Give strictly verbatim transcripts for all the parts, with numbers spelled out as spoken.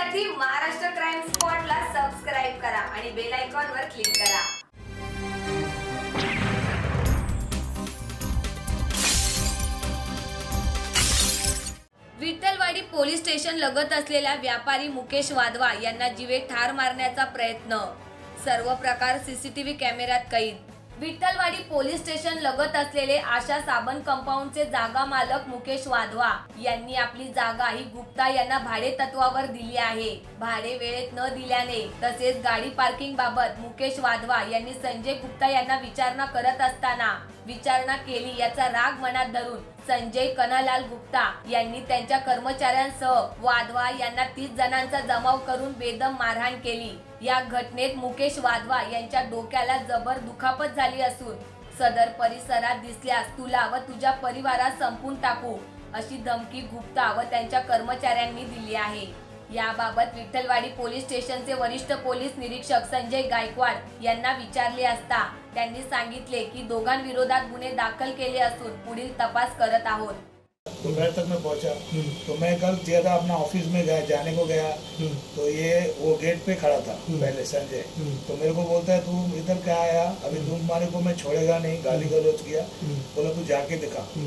बातम्यांसाठी Maharashtra crime स्पॉटला subscribe करा आणि बेल आयकॉनवर क्लिक करा। विठ्ठलवाडी पोलीस स्टेशन लगत असलेल्या व्यापारी मुकेश वाधवा यांना जीवे ठार मारण्याचा प्रयत्न। सर्व प्रकार सीसीटीव्ही कॅमेऱ्यात कैद। विठ्ठलवाडी पोलीस स्टेशन लगत असलेले आशा साबण कंपाऊंडचे जागा मालक मुकेश वाधवा यांनी आपली जागा ही गुप्ता यांना भाडे तत्वावर दिली आहे। भाडे वेळेत न दिल्याने तसेच गाडी पार्किंग बाबत मुकेश वाधवा यांनी संजय गुप्ता यांना विचारणा करत असताना विचारणा केली याचा राग मनात धरून संजय कन्हालाल गुप्ता यांनी त्यांच्या कर्मचाऱ्यांसह वाधवा यांना तीस जणांचा जमाव करून बेदम मारहाण केली। या घटनेत मुकेश वाधवा यांच्या डोक्याला जबर दुखापत झाली असून सदर परिसरात दिसल्यास तुला व तुझ्या परिवारात संपून टाकू अशी धमकी गुप्ता व त्यांच्या कर्मचाऱ्यांनी दिली आहे। याबाबत विठ्ठलवाडी पोलीस स्टेशनचे वरिष्ठ पोलीस निरीक्षक संजय गायकवाड यांना विचारले असता त्यांनी सांगितले की दोघांविरोधात गुन्हे दाखल केले असून पुढील तपास करत आहोत। दोपहर तक मैं पहुंचा तो मैं कल ज्यादा अपना ऑफिस में गया जाने को गया तो ये वो गेट पे खड़ा था पहले संजय। तो मेरे को बोलता है तू इधर क्या आया, अभी तुम्हारे को मैं छोड़ेगा नहीं, गाली गलौज किया। बोला तू जाके दिखा। तो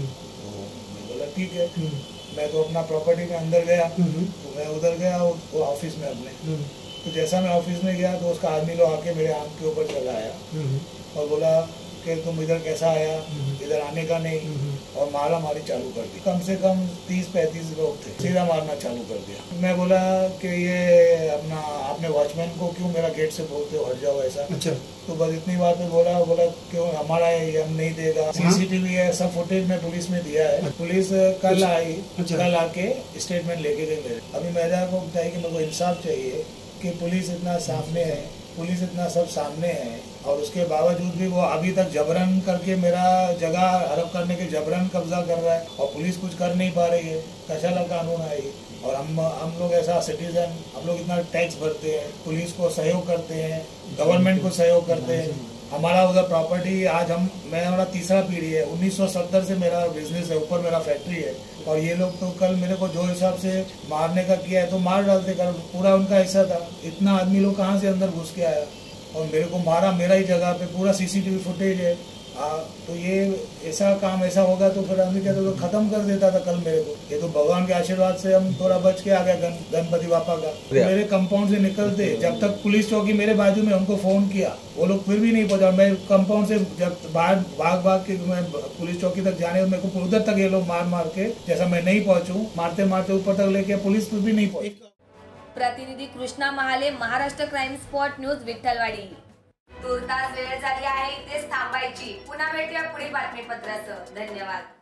मैं बोला ठीक है। मैं तो अपना प्रॉपर्टी में अंदर गया तो मैं उधर गया वो ऑफिस में अपने। तो जैसा मैं ऑफिस में गया तो उसका आदमी लोग आके मेरे आंख के ऊपर चला आया और बोला कि तुम इधर कैसा आया, इधर आने का नहीं, और मारा मारी चालू कर दी। कम से कम तीस पैंतीस लोग थे, सीधा मारना चालू कर दिया। मैं बोला कि ये अपना आपने वॉचमैन को क्यों मेरा गेट से बोलते हो, हट जाओ ऐसा। अच्छा। तो बस इतनी बात में बोला बोला क्यों हमारा ये हम नहीं देगा। सीसीटीवी है, सब फुटेज में पुलिस में दिया है। पुलिस कल आई, कल आके स्टेटमेंट लेके गई मेरे। अभी मेरा को बताइए कि मेरे को इंसाफ चाहिए कि पुलिस इतना सामने है, पुलिस इतना सब सामने है और उसके बावजूद भी वो अभी तक जबरन करके मेरा जगह हड़प करने के जबरन कब्जा कर रहा है और पुलिस कुछ कर नहीं पा रही है। कशाला कानून है ये। और हम हम लोग ऐसा सिटीजन, हम लोग इतना टैक्स भरते हैं, पुलिस को सहयोग करते हैं, गवर्नमेंट को सहयोग करते हैं। हमारा उधर प्रॉपर्टी आज हम मैं हमारा तीसरा पीढ़ी है, उन्नीस सौ सत्तर से मेरा बिजनेस है, ऊपर मेरा फैक्ट्री है। और ये लोग तो कल मेरे को जो हिसाब से मारने का किया है तो मार डालते, कर पूरा उनका हिस्सा था। इतना आदमी लोग कहाँ से अंदर घुस के आया और मेरे को मारा मेरा ही जगह पे, पूरा सीसीटीवी फुटेज है। आ, तो ये ऐसा काम ऐसा होगा तो फिर आदमी कहते तो खत्म कर देता था कल मेरे को। ये तो भगवान के आशीर्वाद से हम थोड़ा बच के आ गया गण, गणपति बापा का। मेरे कंपाउंड से निकलते जब तक पुलिस चौकी मेरे बाजू में, उनको फोन किया वो लोग फिर भी नहीं पहुंचा। मैं कंपाउंड से जब बाहर भाग भाग के मैं पुलिस चौकी तक जाने, मेरे को उधर तक ये लोग मार मार के, जैसा मैं नहीं पहुंचू, मारते मारते ऊपर तक लेके पुलिस फिर भी नहीं पहुंची। प्रतिनिधी Krishna Mahale, Maharashtra crime spot news, Vitthalwadi. तुर्तास वेळ झाली आहे, इथेच थांबायची। पुन्हा भेटूया पुढील बातमीपत्रासह। धन्यवाद।